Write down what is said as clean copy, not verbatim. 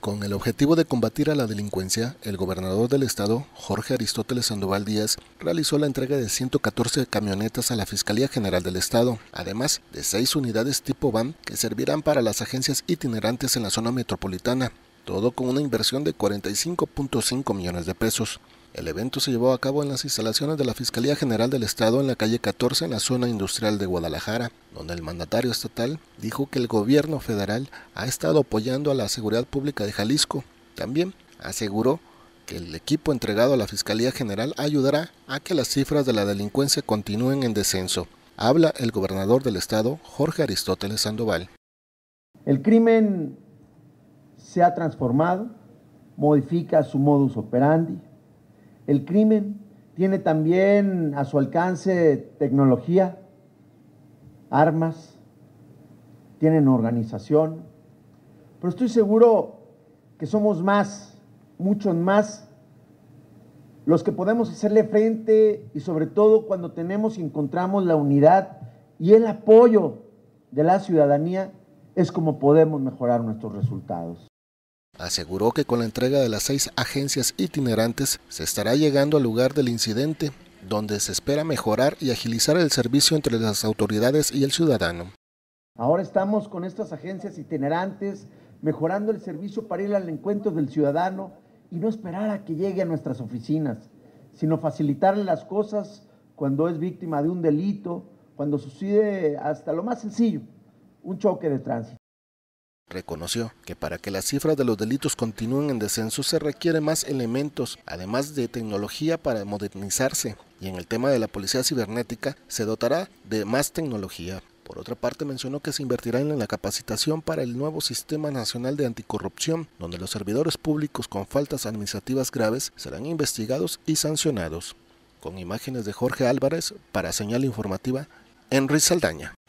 Con el objetivo de combatir a la delincuencia, el gobernador del estado, Jorge Aristóteles Sandoval Díaz, realizó la entrega de 114 camionetas a la Fiscalía General del Estado, además de 6 unidades tipo van que servirán para las agencias itinerantes en la zona metropolitana, todo con una inversión de 45.5 millones de pesos. El evento se llevó a cabo en las instalaciones de la Fiscalía General del Estado en la calle 14 en la zona industrial de Guadalajara, donde el mandatario estatal dijo que el gobierno federal ha estado apoyando a la seguridad pública de Jalisco. También aseguró que el equipo entregado a la Fiscalía General ayudará a que las cifras de la delincuencia continúen en descenso. Habla el gobernador del estado, Jorge Aristóteles Sandoval. El crimen se ha transformado, modifica su modus operandi. El crimen tiene también a su alcance tecnología, armas, tienen organización, pero estoy seguro que somos más, muchos más, los que podemos hacerle frente y sobre todo cuando tenemos y encontramos la unidad y el apoyo de la ciudadanía es como podemos mejorar nuestros resultados. Aseguró que con la entrega de las 6 agencias itinerantes se estará llegando al lugar del incidente, donde se espera mejorar y agilizar el servicio entre las autoridades y el ciudadano. Ahora estamos con estas agencias itinerantes, mejorando el servicio para ir al encuentro del ciudadano y no esperar a que llegue a nuestras oficinas, sino facilitarle las cosas cuando es víctima de un delito, cuando sucede hasta lo más sencillo, un choque de tránsito. Reconoció que para que las cifras de los delitos continúen en descenso se requieren más elementos, además de tecnología para modernizarse, y en el tema de la policía cibernética se dotará de más tecnología. Por otra parte, mencionó que se invertirá en la capacitación para el nuevo Sistema Nacional de Anticorrupción, donde los servidores públicos con faltas administrativas graves serán investigados y sancionados. Con imágenes de Jorge Álvarez, para Señal Informativa, Henry Saldaña.